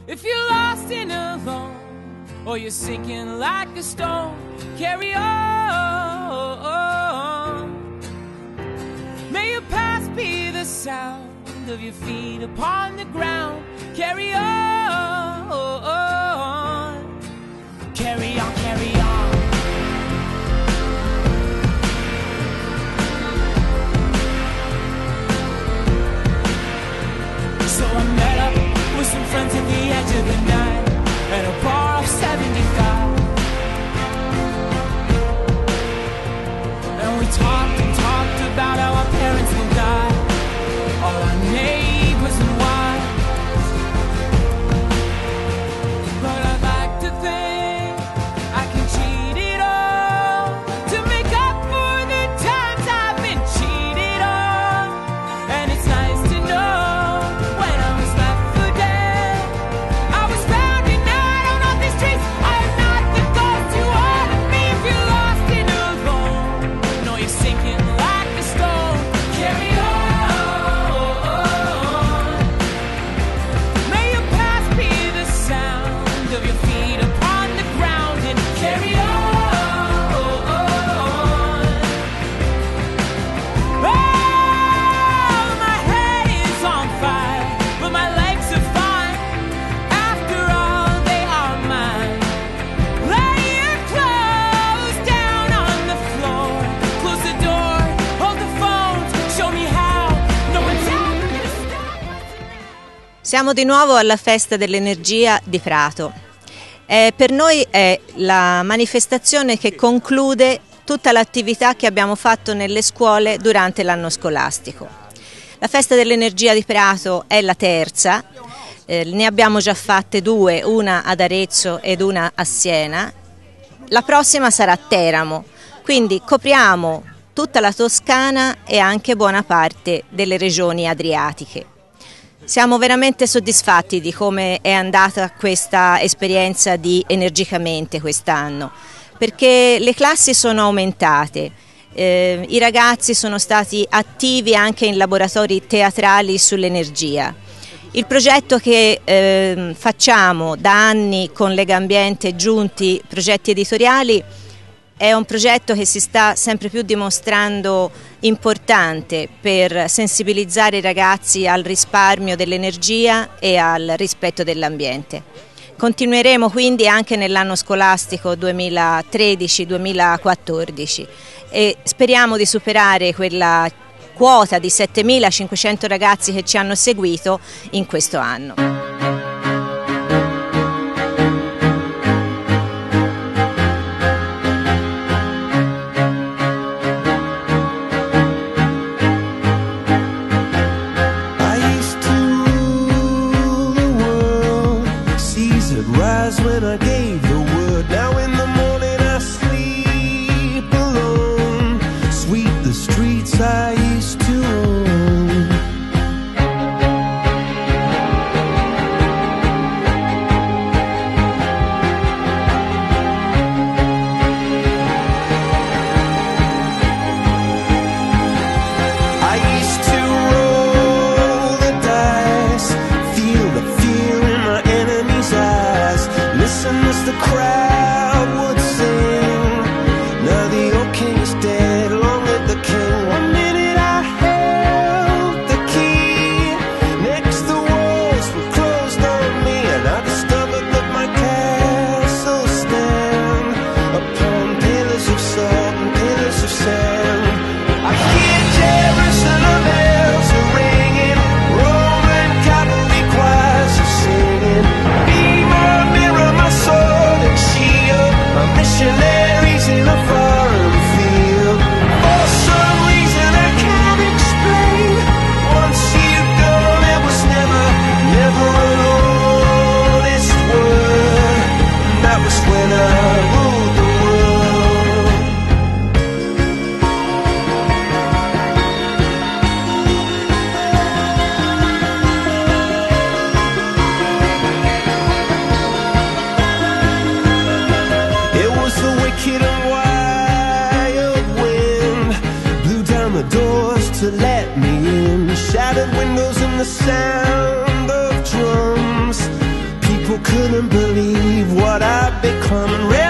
If you're lost and alone, or you're sinking like a stone, carry on. May your past be the sound of your feet upon the ground. Carry on. Carry on, carry on. So I met up with some friends at the edge of the night at a bar of 75. And we talked and talked about how our parents will die, all our neighbors and wives. But I'd like to think I can cheat it all to make up for the times I've been cheated on. And it's nice to know when I was left for dead, I was found and out on these streets. I am not the ghost you ought to be. If you're lost and alone, know you're sinking like a stone. Carry on. May your past be the sound of your feet upon the ground and carry on. Oh, my head is on fire, but my legs are fine. After all, they are mine. Lay your clothes down on the floor. Close the door, hold the phone, show me how. No one tell me to stop. Siamo di nuovo alla Festa dell'Energia di Prato. Per noi è la manifestazione che conclude tutta l'attività che abbiamo fatto nelle scuole durante l'anno scolastico. La Festa dell'Energia di Prato è la terza, ne abbiamo già fatte due, una ad Arezzo ed una a Siena. La prossima sarà a Teramo, quindi copriamo tutta la Toscana e anche buona parte delle regioni adriatiche. Siamo veramente soddisfatti di come è andata questa esperienza di Energicamente quest'anno, perché le classi sono aumentate, i ragazzi sono stati attivi anche in laboratori teatrali sull'energia. Il progetto che facciamo da anni con Legambiente Giunti Progetti Editoriali è un progetto che si sta sempre più dimostrando importante per sensibilizzare i ragazzi al risparmio dell'energia e al rispetto dell'ambiente. Continueremo quindi anche nell'anno scolastico 2013-2014 e speriamo di superare quella quota di 7.500 ragazzi che ci hanno seguito in questo anno. When I gave the word, now in the morning I sleep alone. Sweep the streets I used to own. I used to roll the dice, feel the fear in my enemy's eyes. Listen to people couldn't believe what I'd become.